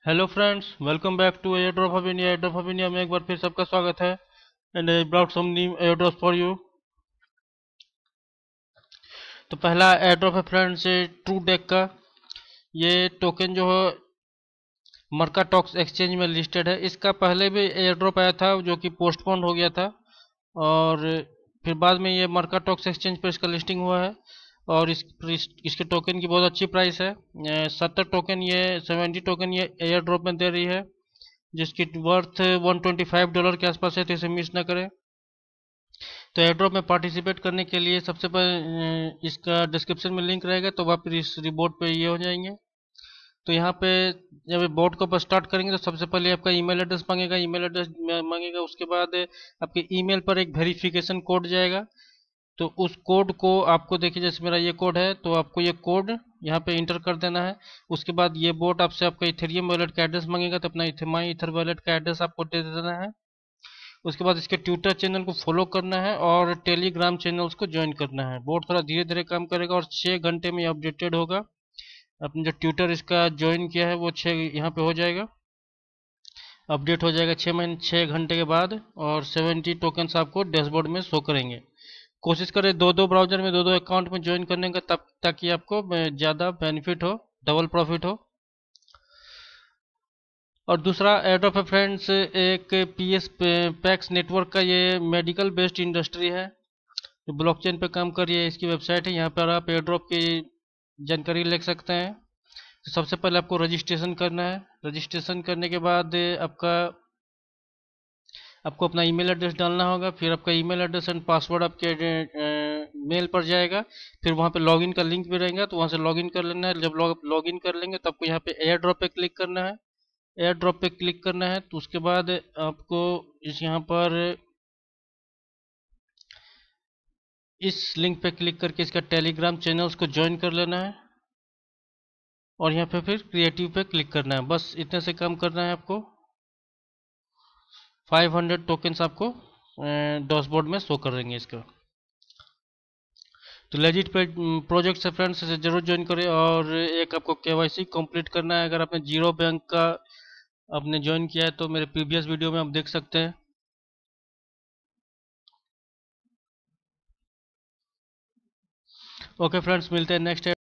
Hello friends, welcome back to air drop of India. Air drop of India में एक बार फिर सबका स्वागत है। And I brought some new air drop for you. तो पहला एयर ड्रॉप है फ्रेंड्स ट्रू डेक का। ये टोकन जो है मर्का टॉक्स एक्सचेंज में लिस्टेड है। इसका पहले भी एयर ड्रॉप आया था जो कि पोस्टपोन हो गया था, और फिर बाद में ये मर्का टॉक्स एक्सचेंज पर इसका लिस्टिंग हुआ है। और इसके टोकन की बहुत अच्छी प्राइस है। 70 टोकन ये एयर ड्रॉप में दे रही है, जिसकी वर्थ $125 के आसपास है। तो इसे मिस ना करें। तो एयर ड्रॉप में पार्टिसिपेट करने के लिए सबसे पहले इसका डिस्क्रिप्शन में लिंक रहेगा, तो आप इस रिबोट पे ये हो जाएंगे। तो यहाँ पे जब बोट को स्टार्ट करेंगे तो सबसे पहले आपका ईमेल एड्रेस मांगेगा। ईमेल एड्रेस मांगेगा, उसके बाद आपके ईमेल पर एक वेरिफिकेशन कोड जाएगा। तो उस कोड को आपको, देखिए जैसे मेरा ये कोड है, तो आपको ये कोड यहाँ पे इंटर कर देना है। उसके बाद ये बोट आपसे आपका इथेरियम वॉलेट का एड्रेस मांगेगा, तो अपना माई इथर वॉलेट का एड्रेस आपको दे देना है। उसके बाद इसके ट्विटर चैनल को फॉलो करना है और टेलीग्राम चैनल्स को ज्वाइन करना है। बोट थोड़ा धीरे धीरे काम करेगा और 6 घंटे में अपडेटेड होगा। आपने जो ट्विटर इसका ज्वाइन किया है वो 6 यहाँ पे हो जाएगा, अपडेट हो जाएगा 6 घंटे के बाद। और 70 टोकन्स आपको डैशबोर्ड में शो करेंगे। कोशिश करें दो दो ब्राउजर में, दो दो अकाउंट में ज्वाइन करने का, तब ताकि आपको ज़्यादा बेनिफिट हो, डबल प्रॉफिट हो। और दूसरा एयरड्रॉप है फ्रेंड्स एक पीएस पैक्स नेटवर्क का। ये मेडिकल बेस्ड इंडस्ट्री है जो ब्लॉकचेन पे काम कर रही है। इसकी वेबसाइट है, यहाँ पर आप एयरड्रॉप की जानकारी ले सकते हैं। तो सबसे पहले आपको रजिस्ट्रेशन करना है। रजिस्ट्रेशन करने के बाद आपको अपना ईमेल एड्रेस डालना होगा। फिर आपका ईमेल एड्रेस एंड पासवर्ड आपके मेल पर जाएगा। फिर वहाँ पे लॉगिन का लिंक भी रहेगा, तो वहाँ से लॉगिन कर लेना है। जब लॉगिन कर लेंगे तो आपको यहाँ पे एयर ड्रॉप पे क्लिक करना है। एयर ड्रॉप पे क्लिक करना है तो उसके बाद आपको यहाँ पर इस लिंक पे क्लिक करके इसका टेलीग्राम चैनल्स को ज्वाइन कर लेना है। और यहाँ पे फिर क्रिएटिव पे क्लिक करना है। बस इतने से काम करना है आपको। 500 टोकन्स आपको डैशबोर्ड में शो कर देंगे इसका। तो लेजिट पे प्रोजेक्ट से फ्रेंड्स इसे जरूर ज्वाइन करें। और एक आपको केवाईसी कंप्लीट करना है। अगर आपने जीरो बैंक का आपने ज्वाइन किया है तो मेरे प्रीवियस वीडियो में आप देख सकते हैं। ओके फ्रेंड्स, मिलते हैं नेक्स्ट